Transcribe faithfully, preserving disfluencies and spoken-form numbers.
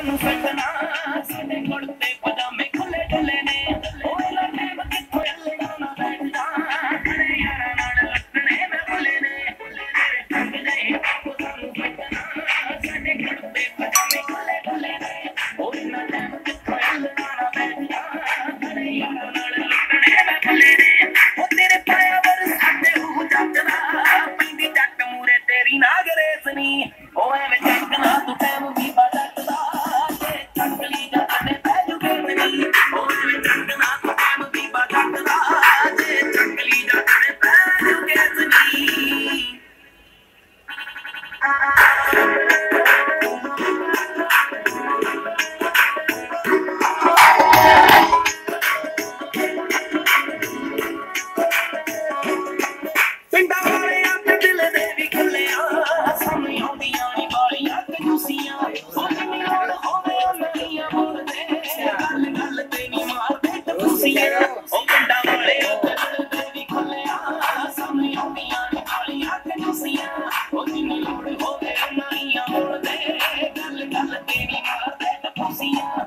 ਸਾਨੂੰ ਸੱਜਣਾ ਸਾਡੇ ਕੁੜਤੇ ਪਜਾਮੇ ਖੁੱਲੇ ਡੁੱਲੇ ਨੇ ਉਹ ਨਾ ਟਾਈਮ ਕਿੱਥੋਂ ਅੱਲਣਾ ਨਾ ਬੈਠਦਾ ਖੜੇ ਯਾਰਾਂ ਨਾਲ ਲੱਟਣੇ ਮੈਂ ਭੁੱਲੇ ਨੇ ਤੇਰੇ ਠੱਗ ਗਏ ਉਹ ਸਾਨੂੰ ਸੱਜਣਾ ਸਾਡੇ ਕੁੜਤੇ ਪਜਾਮੇ ਖੁੱਲੇ ਡੁੱਲੇ ਨੇ ਉਹ ਨਾ ਟਾਈਮ ਕਿੱਥੋਂ ਅੱਲਣਾ ਨਾ ਬੈਠਦਾ ਖੜੇ ਯਾਰਾਂ ਨਾਲ ਲੱਟਣੇ ਮੈਂ ਭੁੱਲੇ ਨੇ ਉਹ ਤੇਰੇ ਪਾਇਆ ਵਰ ਸਾਡੇ ਉਹ ਜੱਟਦਾ ਪੈਂਦੀ ਜੱਟ ਮੂਰੇ ਤੇਰੀ ਨਾਗਰੇਸ ਨੀ ਉਹ ਐਵੇਂ ਚੱਕਣਾ ਤੂੰ ਟਾਈਮ ਵੀ ਬਦਲਦਾ ਤੇ ਚੱਕਲੀ ਜੱਟ ਨੇ ਪੈ ਜੂਗੇ ਨੀ ਉਹ ਐਵੇਂ ਚੱਕਣਾ ਤੂੰ ਟਾਈਮ ਵੀ ਬਦਲਦਾ ਤੇ ਚੱਕਲੀ ਜੱਟ ਨੇ ਪੈ ਜੂਗੇ ਨੀ ਪਿੰਡਾਂ ਵਾਲਿਆਂ ਤੇ ਦਿਲ ਦੇ ਵੀ ਖੁੱਲਿਆ ਸਾਹਮਣੇ ਆਉਂਦੀਆਂ ਨੀ ਵਾਲੀਆਂ ਕੰਜੂਸੀਆਂ ਉਹ ਜਿੰਨੀ ਲੋੜ ਹੋਵੇ ਉਹਨੀਆਂ ਮੁੜਦੇ ਗੱਲ ਗੱਲ ਤੇ ਨੀ ਮਾਰਦੇ ਟਪੂਸੀਆਂ ਉਹ ਪਿੰਡਾਂ ਵਾਲਿਆਂ ਤੇ ਦਿਲ ਦੇ ਵੀ ਖੁੱਲਿਆ ਸਾਹਮਣੇ ਆਉਂਦੀਆਂ ਨੀ ਵਾਲੀਆਂ ਕੰਜੂਸੀਆਂ ਉਹ ਜਿੰਨੀ ਲੋੜ ਹੋਵੇ ਉਹਨੀਆਂ ਮੁੜਦੇ ਗੱਲ ਗੱਲ ਤੇ ਨੀ ਮਾਰਦੇ ਟਪੂਸੀਆਂ